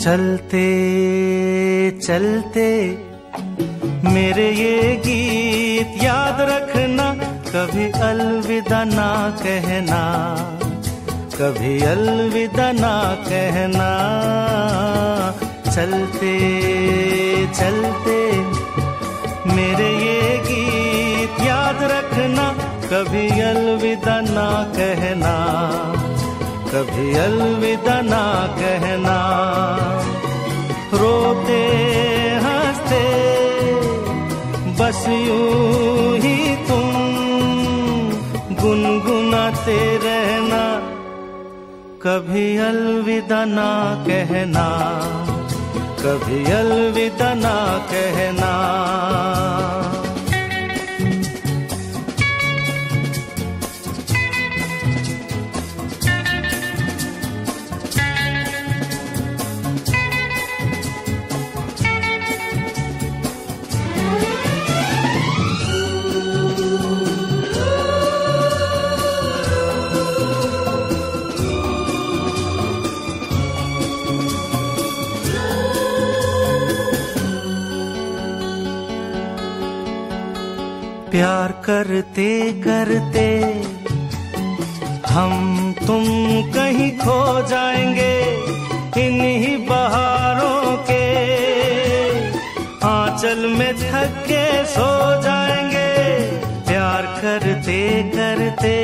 चलते चलते मेरे ये गीत याद रखना, कभी अलविदा ना कहना, कभी अलविदा ना कहना। चलते चलते मेरे ये गीत याद रखना, कभी अलविदा ना कहना, कभी अलविदा ना कहना। रोते हंसते बस यूं ही तुम गुनगुनाते रहना, कभी अलविदा ना कहना, कभी अलविदा ना कहना। प्यार करते करते हम तुम कहीं खो जाएंगे, इन्हीं बहारों के आंचल में थक के सो जाएंगे। प्यार करते करते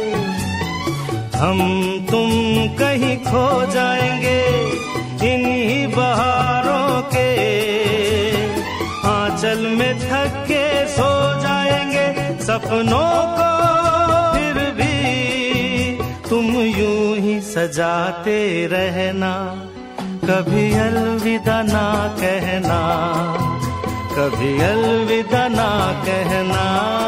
हम तुम कहीं खो जाएंगे, इन्हीं बहारों के आंचल में थक के सो जाएंगे। सपनों को फिर भी तुम यूं ही सजाते रहना, कभी अलविदा ना कहना, कभी अलविदा ना कहना।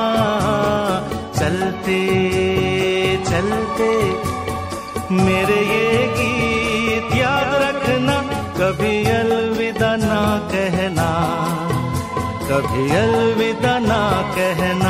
चलते चलते मेरे ये गीत याद रखना, कभी अलविदा ना कहना, कभी अलविदा ना कहना।